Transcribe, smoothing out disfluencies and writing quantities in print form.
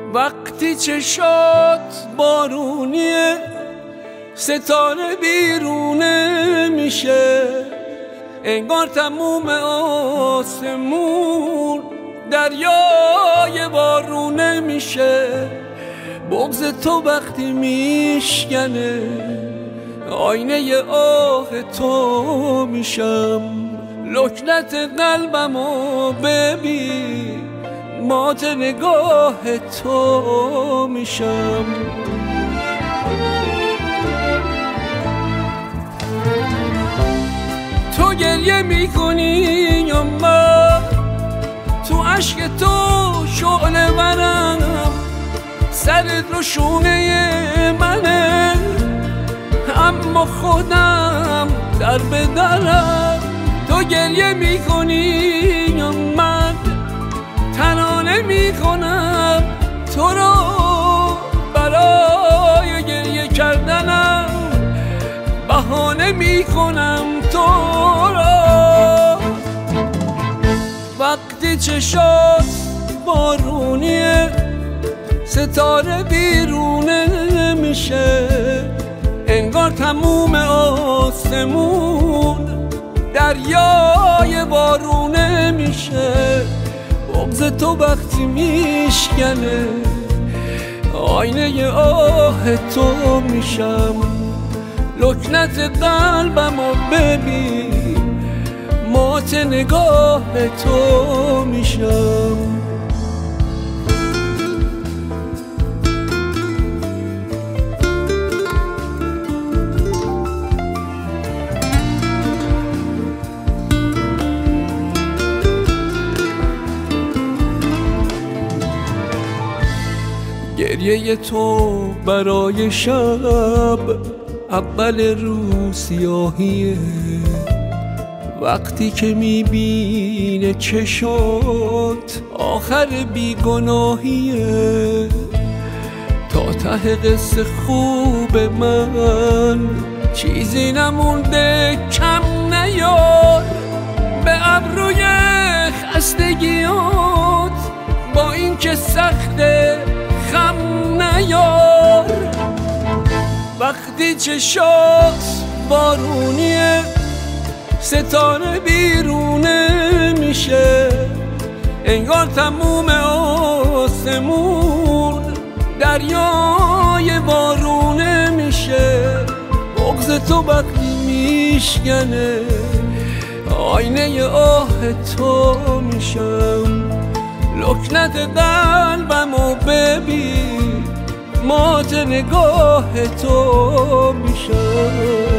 وقتی چشات بارونیه ستاره بیرونه میشه، انگار تموم آسمون دریای بارونه میشه. بغض تو وقتی میشکنه آینه آه تو میشم، لکنت قلبمو ببین مات نگاه تو میشم. تو گریه میکنی یا من؟ تو عشق تو شعله ورم، سرت رو شونه منه، اما خودم در بدرم. تو گریه میکنی یا من؟ ترانه میکنم تو رو برای گریه کردنم، بهانه میکنم تو را. وقتی چشات بارونیه ستاره بیرونه میشه، انگار تموم آسمون دریای بارونه میشه. بغض تو وقتی میشکنه آینه آه تو میشم، لکنت قلبمو ببین مات نگاه تو میشم. گریه تو برای شب اول روز سیاهیه، وقتی که میبینه چشات آخر بیگناهیه. تا ته قصه خوب من چیزی نمونده کم نیار، به ابروی خستگیات با این که سخته خم نیار. وقتی چشات بارونیه ستاره بیرونه میشه، انگار تموم آسمون دریای بارونه میشه. بغض تو وقتی میشکنه آینه آه تو میشم، لکنت قلبمو ببین مات نگاه تو میشم.